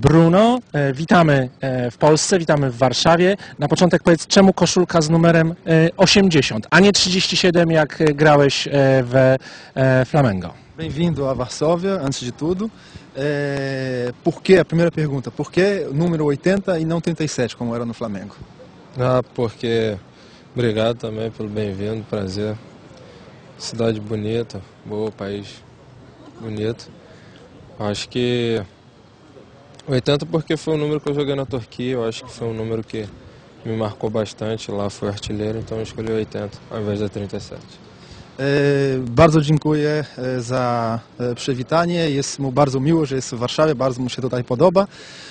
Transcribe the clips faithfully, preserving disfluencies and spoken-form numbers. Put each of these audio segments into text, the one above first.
Bruno, witamy w Polsce, witamy w Warszawie. Na początek powiedz, czemu koszulka z numerem osiemdziesiąt, a nie trzydzieści siedem, jak grałeś w Flamengo? Bem-vindo a Varsóvia, antes de tudo. É, por que, a primeira pergunta, por que número oitenta e não trinta e sete, como era no Flamengo? Ah, porque... Obrigado também pelo bem-vindo, prazer. Cidade bonita, boa, país bonito. Acho que oitenta porque foi um número que eu joguei na Turquia, eu acho que foi um número que me marcou bastante, lá fui artilheiro, então eu escolhi oitenta ao invés da trinta e sete. E, bardzo dziękuję za przywitanie, jest mu bardzo miło, że jest w Warszawie, bardzo mu się tutaj podoba.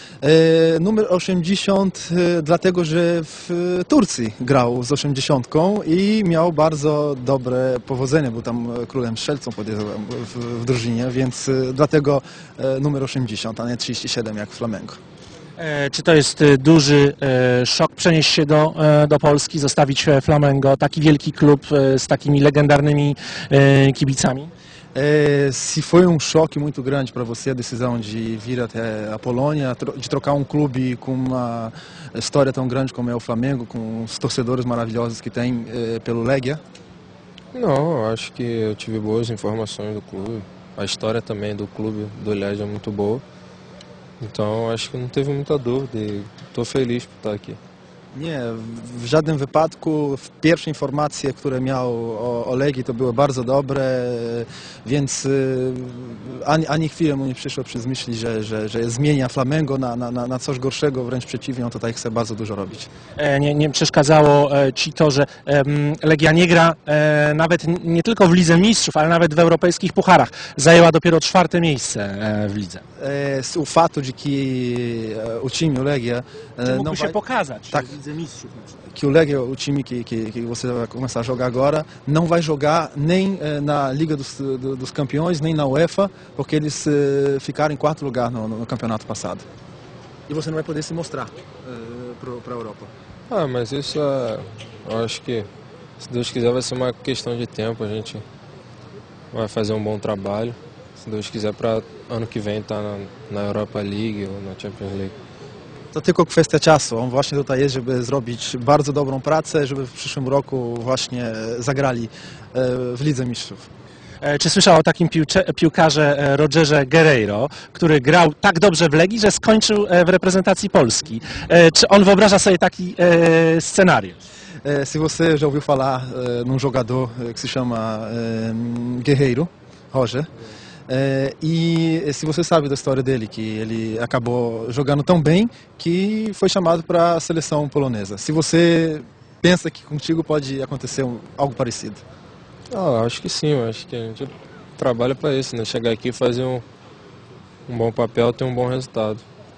E, numer osiemdziesiąt dlatego, że w Turcji grał z osiemdziesiątką i miał bardzo dobre powodzenie, był tam królem strzelcą podejrzewam w, w drużynie, więc dlatego numer osiemdziesiąt, a nie trzydzieści siedem jak w Flamengo. Czy to jest duży szok przenieść się do, do Polski, zostawić Flamengo, taki wielki klub z takimi legendarnymi kibicami? É, se foi um choque muito grande para você a decisão de vir até a Polônia, de trocar um clube com uma história tão grande como é o Flamengo, com os torcedores maravilhosos que tem é, pelo Legia? Não, acho que eu tive boas informações do clube, a história também do clube do Legia é muito boa, então acho que não teve muita dúvida e estou feliz por estar aqui. Nie, w żadnym wypadku. Pierwsze informacje, które miał o, o Legii, to były bardzo dobre, więc ani, ani chwilę mu nie przyszło przez myśli, że, że, że zmienia Flamengo na, na, na coś gorszego, wręcz przeciwnie, on tutaj chce bardzo dużo robić. Nie, nie przeszkadzało Ci to, że Legia nie gra nawet nie tylko w Lidze Mistrzów, ale nawet w europejskich pucharach. Zajęła dopiero czwarte miejsce w lidze. O fato de que o time, o Legia... Mógłby não się vai... pokazać. Tak. Que o Legia, o time que, que, que você vai começar a jogar agora, não vai jogar nem eh, na Liga dos, do, dos Campeões, nem na UEFA, porque eles eh, ficaram em quarto lugar no, no campeonato passado. E você não vai poder se mostrar eh, para a Europa. Ah, mas isso é, eu acho que, se Deus quiser, vai ser uma questão de tempo. A gente vai fazer um bom trabalho. Se Deus quiser, para ano que vem estar na, na Europa League ou na Champions League. To tylko kwestia czasu. On właśnie tutaj jest, żeby zrobić bardzo dobrą pracę, żeby w przyszłym roku właśnie zagrali w Lidze Mistrzów. Czy słyszał o takim piłcze, piłkarze Rogerze Guerreiro, który grał tak dobrze w Legii, że skończył w reprezentacji Polski? Czy on wyobraża sobie taki scenariusz? Se você já ouviu falar num jogador que se chama Guerreiro, Roger, É, e se você sabe da história dele, que ele acabou jogando tão bem que foi chamado para a seleção polonesa. Se você pensa que contigo pode acontecer um, algo parecido? Ah, acho que sim, acho que a gente trabalha para isso, né? Chegar aqui e fazer um, um bom papel, ter um bom resultado.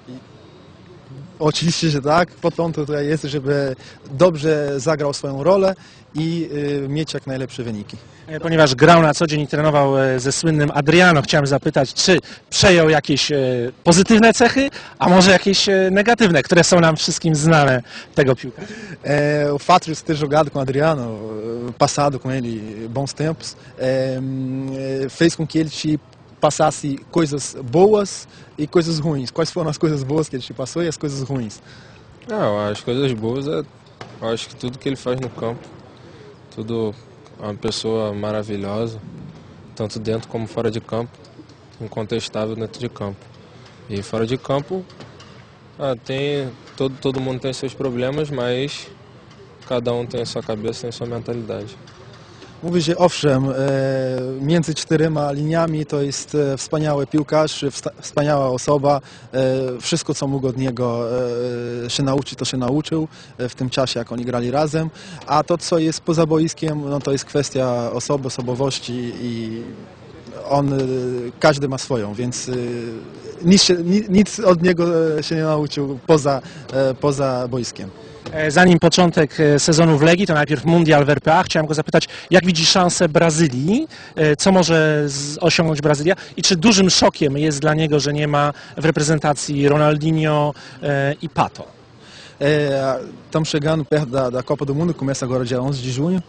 Oczywiście, tak. Potem tutaj jest, żeby dobrze zagrał swoją rolę i y, mieć jak najlepsze wyniki. Ponieważ grał na co dzień i trenował ze słynnym Adriano, chciałem zapytać, czy przejął jakieś pozytywne cechy, a może jakieś negatywne, które są nam wszystkim znane tego piłkarza? É, o fato de você ter jogado com o Adriano, passado com ele bons tempos, é, fez com que ele te passasse coisas boas e coisas ruins. Quais foram as coisas boas que ele te passou e as coisas ruins? Ah, as coisas boas é, eu acho que tudo que ele faz no campo, tudo é uma pessoa maravilhosa, tanto dentro como fora de campo, incontestável dentro de campo. E fora de campo, ah, tem todo todo mundo tem seus problemas, mas cada um tem a sua cabeça, tem a sua mentalidade. Mówi, że owszem, między czterema liniami to jest wspaniały piłkarz, wspaniała osoba, wszystko co mógł od niego się nauczyć, to się nauczył w tym czasie, jak oni grali razem, a to co jest poza boiskiem, no to jest kwestia osoby, osobowości i on, każdy ma swoją, więc nic, się, nic od niego się nie nauczył poza, poza boiskiem. Zanim początek sezonu w Legii, to najpierw Mundial w R P A. Chciałem go zapytać, jak widzi szansę Brazylii, co może osiągnąć Brazylia i czy dużym szokiem jest dla niego, że nie ma w reprezentacji Ronaldinho i Pato? Estamos chegando perto da, da Copa do Mundo, que começa agora dia onze de junho.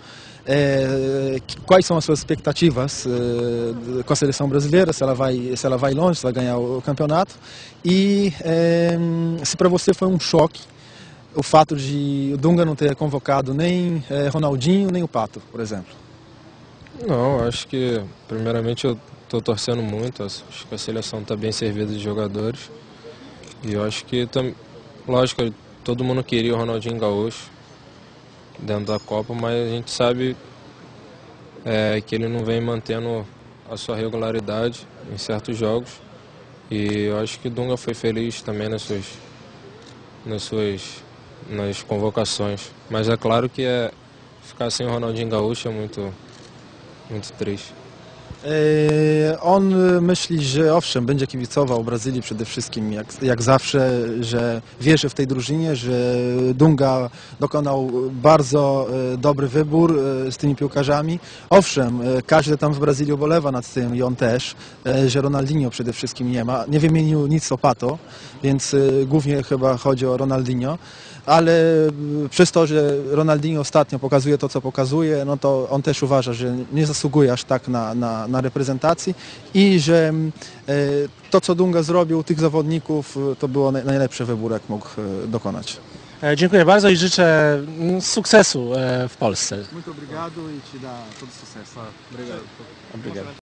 É, quais são as suas expectativas é, com a seleção brasileira, se ela vai, se ela vai longe, se vai ganhar o campeonato, e é, se para você foi um choque o fato de o Dunga não ter convocado nem é, Ronaldinho, nem o Pato, por exemplo. Não, acho que primeiramente eu estou torcendo muito, acho que a seleção está bem servida de jogadores. E eu acho que, tam- lógico, todo mundo queria o Ronaldinho Gaúcho dentro da Copa, mas a gente sabe é, que ele não vem mantendo a sua regularidade em certos jogos. E eu acho que o Dunga foi feliz também nas suas, nas suas nas convocações. Mas é claro que é, ficar sem o Ronaldinho Gaúcho é muito, muito triste. E, On myśli, że owszem, będzie kibicował Brazylii przede wszystkim jak, jak zawsze, że wierzy w tej drużynie, że Dunga dokonał bardzo e, dobry wybór e, z tymi piłkarzami. Owszem, e, każdy tam w Brazylii ubolewa nad tym i on też, e, że Ronaldinho przede wszystkim nie ma. Nie wymienił nic o Pato, więc e, głównie chyba chodzi o Ronaldinho. Ale e, przez to, że Ronaldinho ostatnio pokazuje to, co pokazuje, no to on też uważa, że nie zasługuje aż tak na, na, na reprezentacji i że e, to, co Dunga zrobił, tych zawodników, e, to było naj, najlepszy wybór, jak mógł e, dokonać. E, Dziękuję bardzo i życzę mm, sukcesu e, w Polsce. Muito obrigado e te dá todo sucesso. Obrigado.